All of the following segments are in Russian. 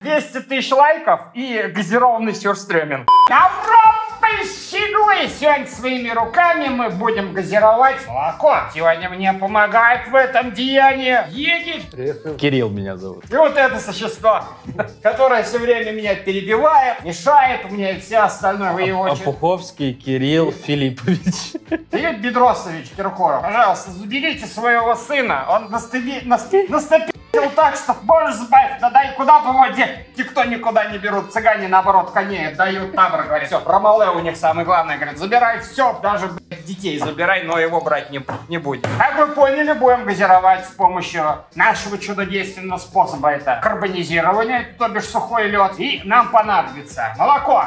200 тысяч лайков и газированный сюрстреминг. Щеглы! Сегодня своими руками мы будем газировать молоко. Сегодня мне помогает в этом деянии егерь. Кирилл меня зовут. И вот это существо, которое все время меня перебивает, мешает мне и все остальное. Вы его Опуховский Кирилл Филиппович. Кирилл Бедросович Киркоров, пожалуйста, заберите своего сына. Он наступил так, что боже сбавь, да дай куда бы его никто никуда не берут. Цыгане, наоборот, коней отдают. Табор говорит, все, Ромале у них самое главное, говорит, забирай все, даже, блядь, детей забирай, но его брать не будет. Как вы поняли, будем газировать с помощью нашего чудодейственного способа. Это карбонизирование, то бишь сухой лед. И нам понадобится молоко.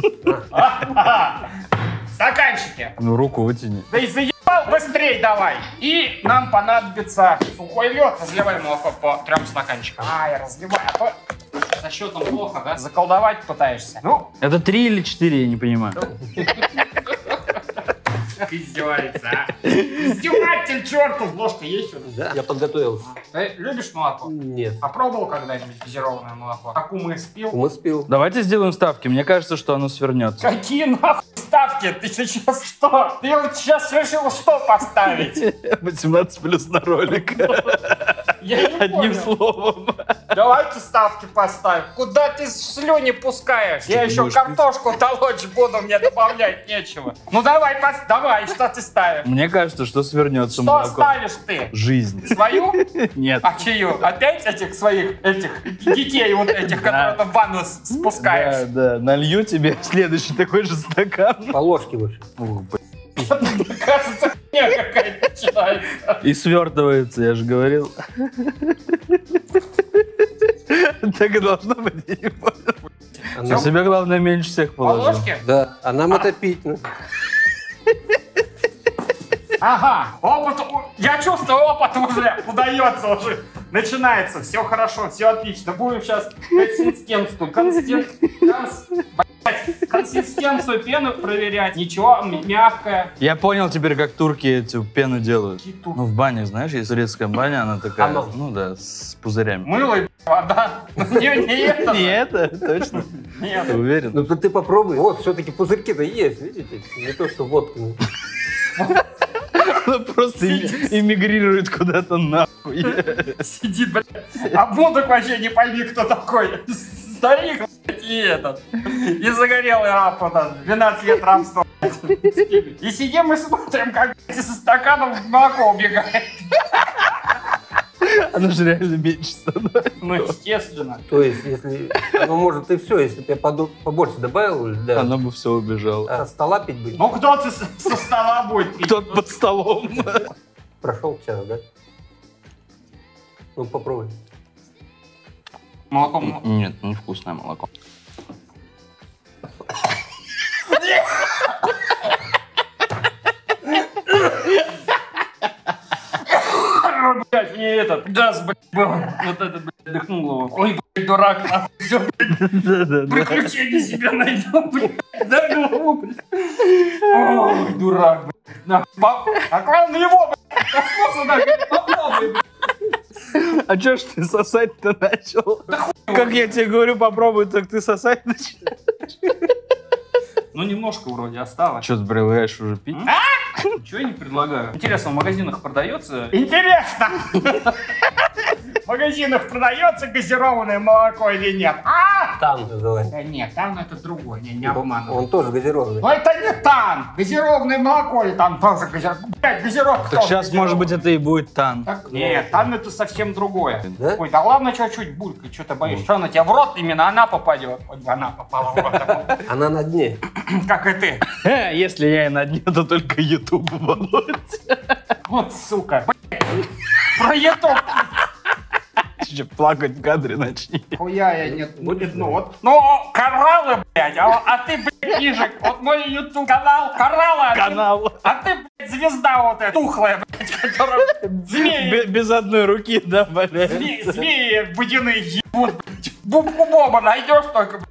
Стаканчики. Ну, руку вытяни. Да и заебал, быстрей давай. И нам понадобится сухой лед. Разливай молоко по 3 стаканчикам. Я разливаю, а то со счетом плохо, да? Заколдовать пытаешься. Ну. Это 3 или 4, я не понимаю. Издевается, а? Издеватель чертов. Ложка есть у нас? Да, я подготовился. Ты любишь молоко? Нет. А пробовал когда-нибудь газированное молоко? А кумыс пил? Кумыс пил. Давайте сделаем ставки. Мне кажется, что оно свернется. Какие нахуй ставки? Ты сейчас что? Ты вот сейчас решил что поставить? 18+ на ролик. Я не Одним понял. словом. Давайте ставки поставим. Куда ты слюни пускаешь? Я еще картошку толочь буду, мне добавлять нечего. Ну давай, давай, что ты ставишь? Мне кажется, что свернется Что молоко. ставишь ты? Жизнь. Свою? Нет. А чью? Опять этих своих, детей вот этих, которые в ванну спускаешь? Да. Налью тебе следующий такой же стакан. По ложке выше. Кажется, хуйня какая-то начинается. И свертывается, я же говорил. Так и должно быть, я не понял. На себя, главное, меньше всех По положил. ложке? Да, а нам это пить. Ну. Ага, опыт, я чувствую, опыт уже удается, уже начинается, все хорошо, все отлично. Будем сейчас консистенцию пены проверять. Ничего, мягкая. Я понял теперь, как турки эту пену делают. Какие турки? Ну, в банях, знаешь, есть турецкая баня, она такая, Оно. ну да, с пузырями. Мыло и вода. Не это. Не это, точно? Нет. Ты уверен? Ну ты попробуй. Вот, все-таки пузырьки-то есть, видите? Не то, что водка. Она просто эмигрирует куда-то нахуй. Сидит, блядь. А Будок вообще не пойми, кто такой. Старик, блядь, и этот. И загорелый раб, вот он, 12 лет рабства. И сидим и смотрим, как со стаканом в молоко убегает. Она же реально меньше становится. Ну, естественно. То есть, если... Ну, может, и все, если бы я побольше добавил, да. Она бы все убежала. Со стола пить бы. Ну, кто-то со стола будет пить. Кто-то под столом. Прошел час, да? Ну, попробуй. Молоко. Нет, невкусное молоко. Блядь, мне этот газ, блядь, был. Вот этот, блядь, дыхнул его. Ой, блядь, дурак, нахуй. Все, блядь, приключения себе найдем, блядь. Да, голову, блядь. Ой, дурак, блядь. Нахуй. А главное его, блядь, коснулся, нахуй, попробуй, блядь. А чё ж ты сосать-то начал? Как я тебе говорю, попробуй, так ты сосать начинаешь. Ну, немножко вроде осталось. Что ты предлагаешь уже пить? Чего я не предлагаю? Интересно, в магазинах продается? Интересно! В магазинах продается газированное молоко или нет? Тан называется. Нет, там это другое, не обманывай. Он тоже газированный. Но это не тан! Газированное молоко или там тоже газированное. Блядь, газировка Так тоже сейчас, может быть, это и будет тан. так, нет, тан это совсем другое. Да? Ой, да ладно, чуть-чуть булькает, что ты боишься? Что она тебе в рот, именно она попадет? Ой, она попала в рот. Она на дне. Как и ты. Если я и на дне, то только YouTube, Володь. Вот сука. Блядь. Про YouTube. Че, плакать в кадре начни. Хуя я нет, ну вот. Ну, кораллы, блядь, а ты, блядь, ниже. Вот мой YouTube канал, кораллы. Канал. А ты, блядь, звезда вот эта, тухлая, блядь, которая змеи. Без одной руки, да, блядь. Змеи водяные ебут, блядь. Бубу-боба найдешь только, блядь.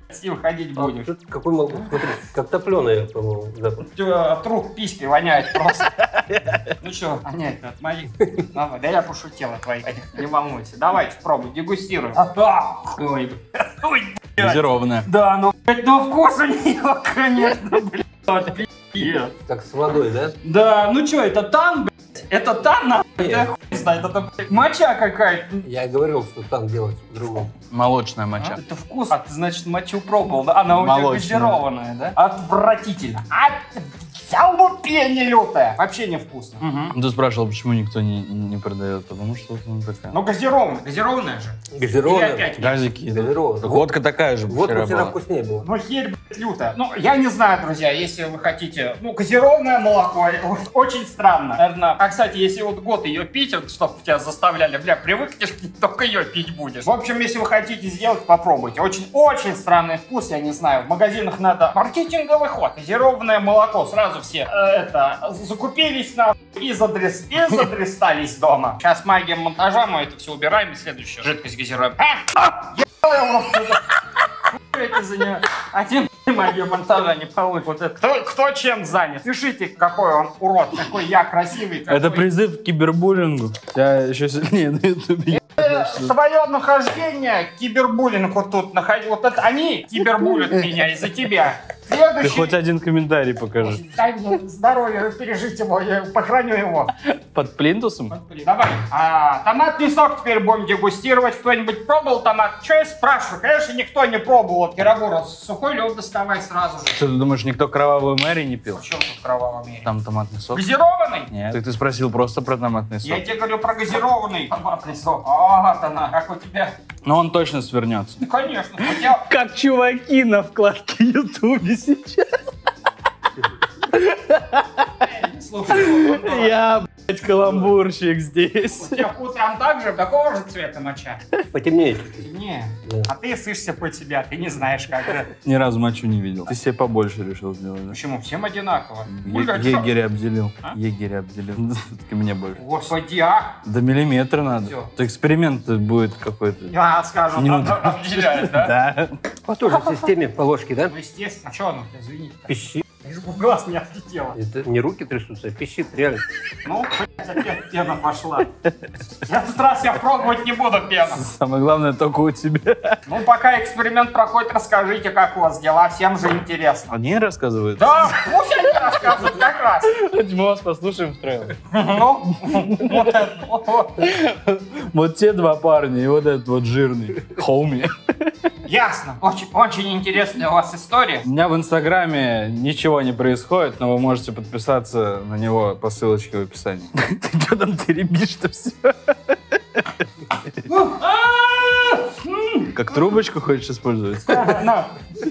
с ним ходить будешь? Тут какой молоко? Смотри, как топленое, по-моему, запах. От рук письки воняет просто. Ну что, нет, от моих. Давай, да я пошутил от твоих. Не волнуйся. Давайте пробуй, дегустируем. Ой, Газированная. да, ну, блядь, ну вкус у нее, конечно, блядь, пиздец. Как с водой, да? Да, ну что, это тан, блядь? Это тан, нахуй? Я хуй знает, это, блядь, моча какая-то. Я говорил, что там делать по-другому. Молочная моча. Это вкус, а ты, значит, мочу пробовал, да? Она у тебя Молочная. газированная, да? Отвратительно. Залупение лютая. Вообще невкусно. Ты спрашивал, почему никто не продает, потому что вот она такая. Ну, газированная же. Или Газированная. опять? Газики. Газированная. Водка такая же Вот вчера вчера была. вкуснее было. Ну, херь, блядь, лютая. Ну, я не знаю, друзья, если вы хотите, ну, газированное молоко, очень странно. Наверное, а, кстати, если вот год ее пить, вот, чтобы тебя заставляли, бля, привыкнешь, только ее пить будешь. В общем, если вы хотите сделать, попробуйте. Очень странный вкус, я не знаю. В магазинах надо маркетинговый ход. Газированное молоко. Сразу все закупились и задрестались дома. Сейчас магия монтажа, мы это все убираем, и следующую жидкость газируем. За нее. Один магию монтажа не получит. Вот это. Кто чем занят? Пишите, какой он урод, какой я красивый. Это какой... призыв к кибербуллингу. Я еще сильнее на ютубе. Твое нахождение, кибербуллинг вот тут находил. Вот это они кибербулят меня из-за тебя. Ты Следующий... хоть один комментарий покажи. Дай мне здоровье пережить его, я похороню его. Под плинтусом? Давай. Томатный сок теперь будем дегустировать. Кто-нибудь пробовал томат? Че я спрашиваю? Конечно, никто не пробовал. Кирабура, сухой лед доставай сразу же. Что ты думаешь, никто кровавую Мэри не пил? В чем тут кровавая мере? Там томатный сок? Газированный? Нет. Так ты спросил просто про томатный сок. Я тебе говорю про газированный томатный сок. Вот она, как у тебя. Но он точно свернется. Ну, конечно, у тебя... Как чуваки на вкладке ютубе сейчас. Слушай, Я, блядь, каламбурщик здесь. у тебя утром также такого же цвета моча? Потемнее чуть-чуть. Не. Да. А ты сышься под себя, ты не знаешь, как это. Ни разу мочу не видел. Ты себе побольше решил сделать, да? Почему? Всем одинаково. Ольга, Егеря обделил. А? Егеря обделил. Ты мне больше. Господи, а? До миллиметра надо. Всё. То эксперимент будет какой-то. Я скажу, Не надо обделяет, да? Да. По той же системе по ложке, да? Ну, естественно. А что оно, извините? Пищит. Лишь бы в глаз не отлетело. Это не руки трясутся, а пищит реально. Ну, блядь, опять пена пошла. Я в этот раз я пробовать не буду пену. Самое главное только у тебя. Ну, пока эксперимент проходит, расскажите, как у вас дела. Всем же интересно. Они рассказывают? Да, пусть они рассказывают как раз. Мы вас послушаем втроем. Ну, вот это вот. Вот те два парня и вот этот вот жирный. Хоуми. Ясно. Очень интересная у вас история. У меня в Инстаграме ничего не происходит, но вы можете подписаться на него по ссылочке в описании. Ты что там теребишь-то все? Как трубочку хочешь использовать? На,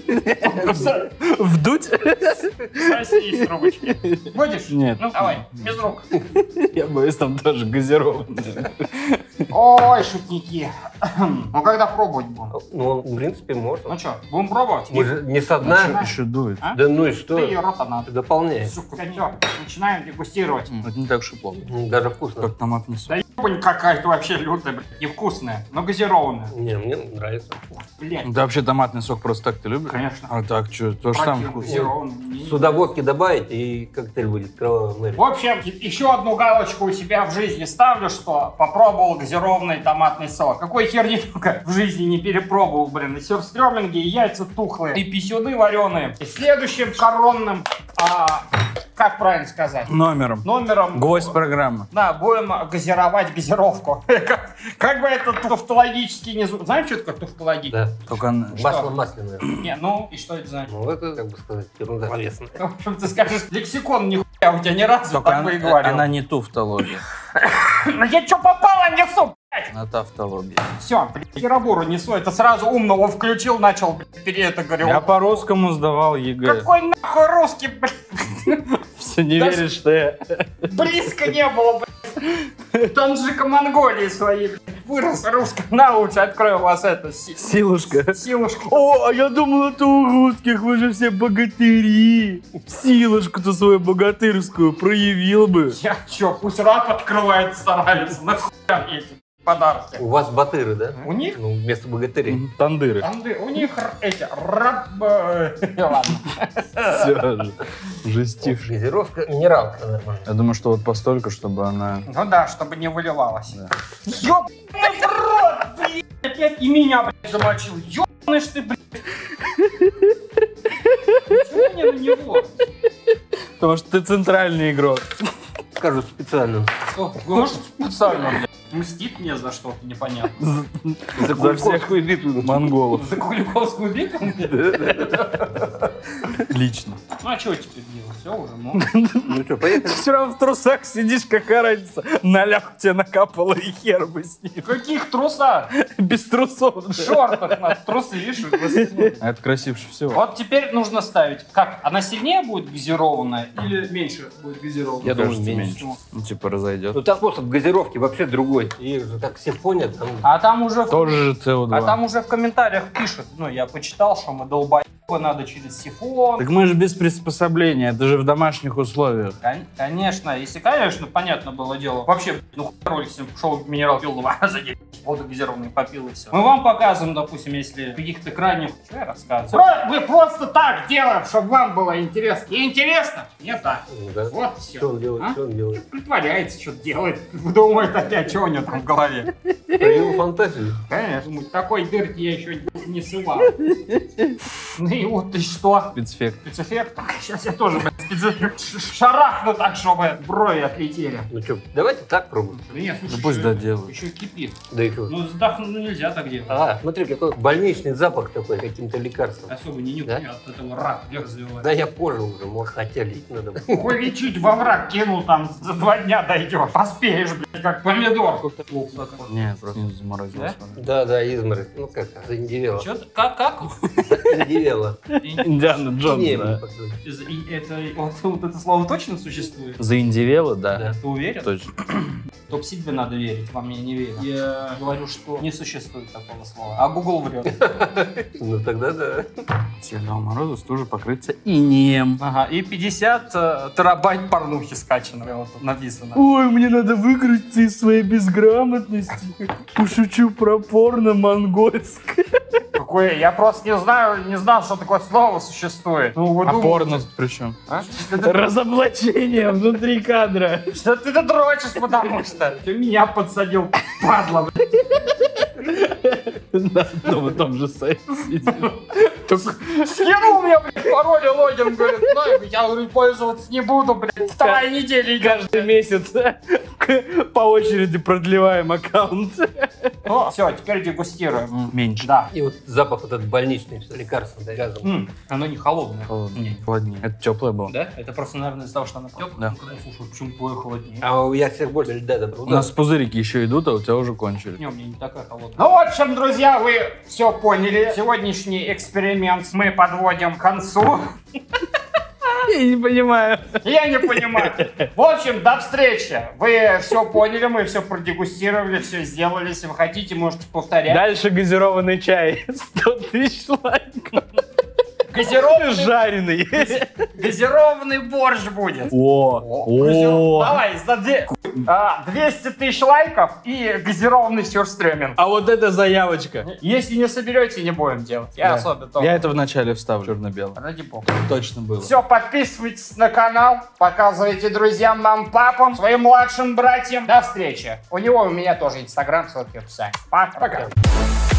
Вдуть? соси из трубочки. Будешь? Нет. Ну, давай, без рук. Я боюсь, там тоже газированное. Ой, шутники. Ну, когда пробовать будем? Ну, в принципе, можно. Ну что, будем пробовать? Мы же не со дна. Еще дует. А? Да ну и что? Ты ее рота надо. Дополняй. Сука, всё, начинаем дегустировать. Это не так уж и плохо. Даже вкусно. Как томатный сок. Да ебань какая-то вообще лютая, блядь, невкусная, но газированная. Не, мне нравится. Блядь, Да вообще томатный сок просто так ты любишь? Конечно. А так что, то же самое вкус. газированный. Сюда водки добавить, и коктейль будет кровавый Мэри. В общем, еще одну галочку у себя в жизни ставлю, что попробовал газированный томатный сок. Какой херни только в жизни не перепробовал, блин. И сюрстрёминги, и яйца тухлые, и писюны вареные. И следующим коронным, как правильно сказать? Номером. Номером. Гвоздь программы. Да, будем газировать газировку. Как бы это туфтологически не звучало. Знаешь, что такое туфтология? Да. Только Масло масляное. Не, ну и что это значит? Ну, это, как бы сказать, ерунда полезная. В общем, ты скажешь, лексикон нихуя у тебя не развит, Только так бы и говорил. она не туфтология. Ну я что попало несу, блядь? Она тавтология. Все, блядь, херобуру несу, это сразу умного включил, начал, блядь, это говорил. Я по-русскому сдавал ЕГЭ. Какой нахуй русский, блядь? Все не Даже- веришь, что я... Близко не было, блядь. Таджика Монголии своей, блядь. Вырос русском. На, лучше открою у вас это. Силушка. Силушка. О, а я думал, это у русских, вы же все богатыри. Силушку-то свою богатырскую проявил бы. Я чё, пусть рап открывает, старается. Нахуя мне эти подарки. У вас батыры, да? У них? Ну, вместо богатырей. Тандыры. У них эти ладно. Все, жестишь. Газировка, минералка нормально. Я думаю, что вот постолько, чтобы она... Ну да, чтобы не выливалось. Да. Ёбаный в рот, блядь, опять и меня, блядь, замочил. Ёбаный ж ты, блядь. Почему мне на него? Потому что ты центральный игрок. Скажу специально. Может, специально, блядь. Мстит мне за что-то непонятно. За Куликовскую битву. Монголов. За Куликовскую битву? Лично. Ну а что теперь делать? Все уже можно. Ну что, поехали? Все равно в трусах сидишь, какая разница. На ляг тебе накапало и хер бы с ним. В каких трусах? Без трусов. В шортах надо трусы, видишь? А это красивше всего. Вот теперь нужно ставить. Как? Она сильнее будет газированная или меньше будет газированная? Я думаю, Кажется, меньше. Ну, типа разойдет. Ну там способ газировки вообще другой. И же так все понят. Там... А там уже... Тоже же CO2. А там уже в комментариях пишут, ну, я почитал, что мы долбоебы, надо через сифон. Так мы же без приспособления, это же в домашних условиях. Конечно, если, конечно, понятно было дело. Вообще, ну, хуй ролик с ним пошел, минерал пил, 2 раза, воду газированную попил и все. Мы вам показываем, допустим, если в каких-то крайних... Что я рассказываю? Мы просто так делаем, чтобы вам было интересно. И интересно? Не так. Ну, да. Вот все. Что он делает? А? Что он делает? Притворяется, что-то делает. Думает опять, что у него там в голове. Проявил фантазию. Конечно, думаю, такой дырки я еще не сывал. Ну и вот ты что? Спецэффект. Спецэффект? Сейчас я тоже, блядь, спецэффект шарахну так, чтобы брови отлетели. Ну что, давайте так пробуем. Да нет, слушай, Да пусть еще- доделают. Еще кипит. Да и что? Ну, задохнуть нельзя так делать. А, смотри, какой больничный запах такой, каким-то лекарством. Особо не нюхай, от этого рак развивается. Да я позже уже, может, хотя лить надо. Хуй лечить во враг кинул, там за 2 дня дойдешь. Поспеешь, блядь, как помидор. Не, просто не заморозилось. Да, изморозь. Ну как, заиндивела. Что ты? Как? Заиндивела. Индиана Джонс, да. Вот это слово точно существует? Заиндивела, да. Ты уверен? Точно. Только себе надо верить, во мне не верят. Я говорю, что не существует такого слова. А Google врет. Ну тогда да. Сигнал мороза стужа покрыться инеем. Ага, и 50 терабайт порнухи скачано. Вот тут написано. Ой, мне надо выкрутиться из своей безграмотности. Пошучу про порно монгольское. Какое? Я просто не знал, что такое слово существует. Ну, вы А думаете? порно при чем? А? Разоблачение внутри кадра. Что ты дрочишь, потому что ты меня подсадил, падла, блядь. На одном и том же сайте сидел. Скинул мне, блядь, пароль и логин, говорит, ну, я говорю, пользоваться не буду, блядь, 2 недели идет. Каждый месяц по очереди продлеваем аккаунт. Все, теперь дегустируем. Меньше. Да. И вот запах вот этот больничный, лекарство, да, газом. Оно не холодное. Холоднее. Холоднее. Это теплое было. Да? Это просто, наверное, из-за того, что оно теплое. Да. Когда я слушаю, почему твое холоднее? А я всех больше льда добрал. У нас пузырики еще идут, а у тебя уже кончили. Не, у меня не такая холодная. Ну, в общем, друзья, вы все поняли. Сегодняшний эксперимент мы подводим к концу. Я не понимаю. Я не понимаю. В общем, до встречи. Вы все поняли, мы все продегустировали, все сделали. Если вы хотите, можете повторять. Дальше газированный чай. 100 тысяч лайков. Газированный, Жареный. газированный борщ будет. О. Давай, за 200 тысяч лайков и газированный сюрстреминг. А вот это заявочка. Если не соберете, не будем делать. Я Да. особо тоже. Я это вначале вставлю. Черно-белый. Ради бога. Точно было. Все, подписывайтесь на канал, показывайте друзьям, мам, папам, своим младшим братьям. До встречи. У него, у меня тоже инстаграм, ссылки в описании. Пока.